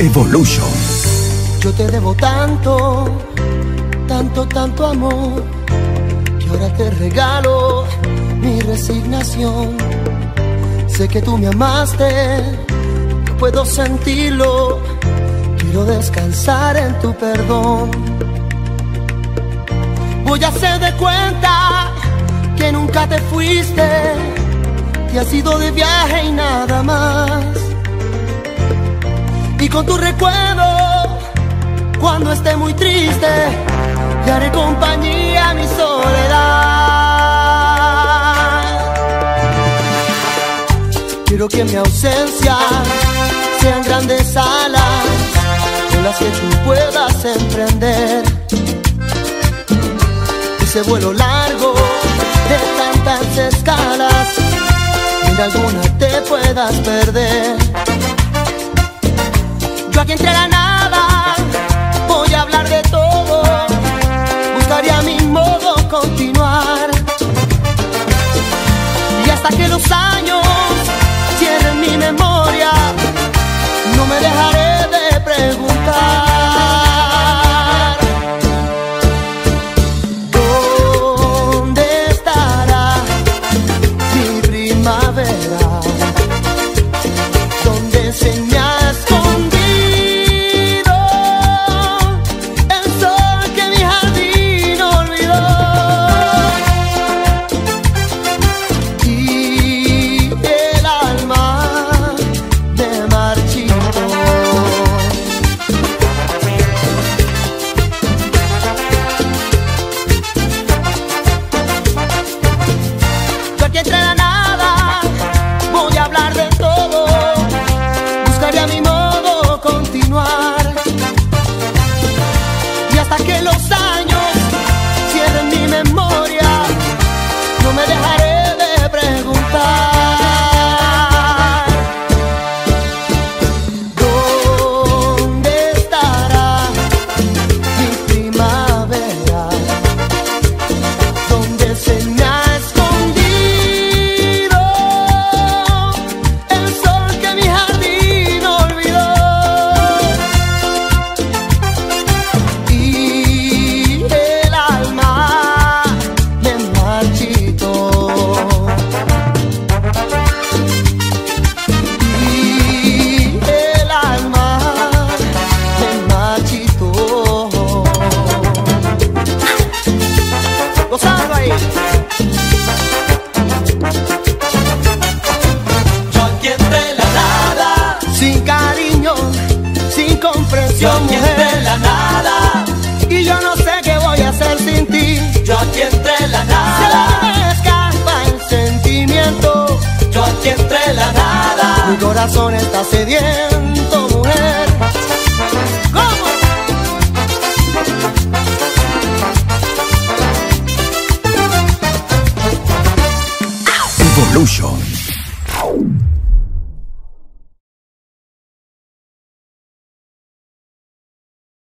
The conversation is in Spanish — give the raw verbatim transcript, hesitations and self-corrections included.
Evolution. Yo te debo tanto, tanto, tanto amor, que ahora te regalo mi resignación. Sé que tú me amaste, yo puedo sentirlo, quiero descansar en tu perdón. Voy a hacer de cuenta que nunca te fuiste, te has ido de viaje y nada más. Y con tu recuerdo, cuando esté muy triste, te haré compañía a mi soledad. Quiero que mi ausencia sean grandes alas con las que tú puedas emprender ese vuelo largo de tantas escalas, en alguna te puedas perder. Yo aquí entre la nada voy a hablar de todo, buscaría mi modo continuar, y hasta que los años cierren mi memoria, no me dejaré de preguntar ¿dónde estará mi primavera? ¿Dónde se me ha escondido el sol que mi jardín olvidó? Y el alma me marchitó. Yo aquí entre la nada voy a hablar de todo, buscaría mi modo continuar, y hasta que los años cierren mi memoria, no me dejaré de preguntar ¿dónde estará mi primavera? ¿Dónde se me ha escondido el sol que mi jardín olvidó? Y el alma me marchitó. Y el alma me marchitó. Gozando ahí. Yo aquí entre la nada, Sin cariño, sin comprensión, yo aquí entre mujer, la nada, y yo no sé qué voy a hacer sin ti. yo aquí entre la Se nada, me escapa el sentimiento, yo aquí entre la nada. mi corazón está sediento, mujer. ¿Cómo? Evolution.